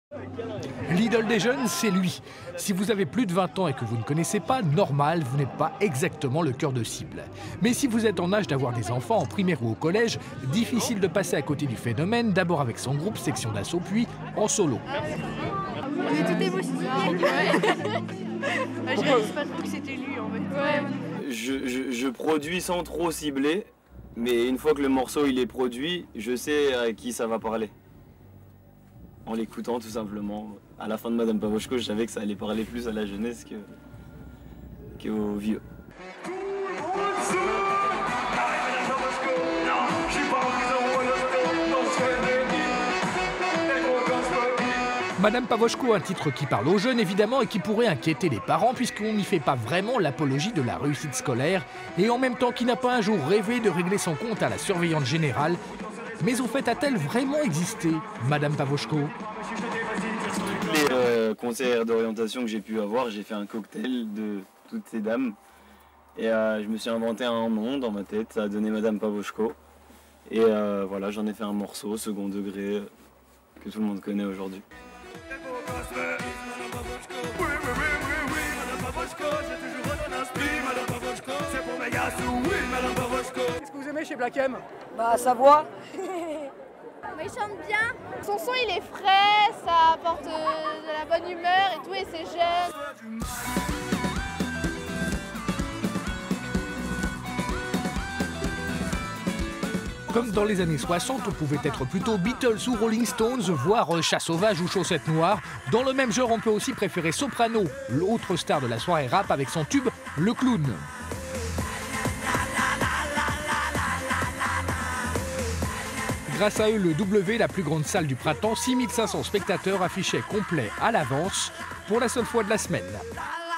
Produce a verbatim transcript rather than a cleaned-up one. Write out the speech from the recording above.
L'idole des jeunes, c'est lui. Si vous avez plus de vingt ans et que vous ne connaissez pas, normal, vous n'êtes pas exactement le cœur de cible. Mais si vous êtes en âge d'avoir des enfants en primaire ou au collège, difficile de passer à côté du phénomène, d'abord avec son groupe Section d'Assaut, puis en solo. On est tout émoustillés. Ouais. Je réalise pas trop que c'était lui en fait. Ouais. Je, je, je produis sans trop cibler, mais une fois que le morceau il est produit, je sais à qui ça va parler. En l'écoutant tout simplement. À la fin de Madame Pavoshko, je savais que ça allait parler plus à la jeunesse que qu'aux vieux. Madame Pavoshko, un titre qui parle aux jeunes évidemment et qui pourrait inquiéter les parents puisqu'on n'y fait pas vraiment l'apologie de la réussite scolaire et en même temps qui n'a pas un jour rêvé de régler son compte à la surveillante générale. Mais au fait, a-t-elle vraiment existé, Madame Pavoshko? Tous les euh, conseillers d'orientation que j'ai pu avoir, j'ai fait un cocktail de toutes ces dames. Et euh, je me suis inventé un nom dans ma tête, ça a donné Madame Pavoshko. Et euh, voilà, j'en ai fait un morceau, second degré, que tout le monde connaît aujourd'hui. Qu'est-ce que vous aimez chez Black M? Bah sa voix. Il chante bien. Son son il est frais, ça apporte de la bonne humeur et tout et c'est jeune. Comme dans les années soixante, on pouvait être plutôt Beatles ou Rolling Stones, voire Chat Sauvage ou Chaussettes Noires. Dans le même genre, on peut aussi préférer Soprano, l'autre star de la soirée rap avec son tube Le Clown. Grâce à eux, le W, la plus grande salle du printemps, six mille cinq cents spectateurs affichaient complet à l'avance pour la seule fois de la semaine.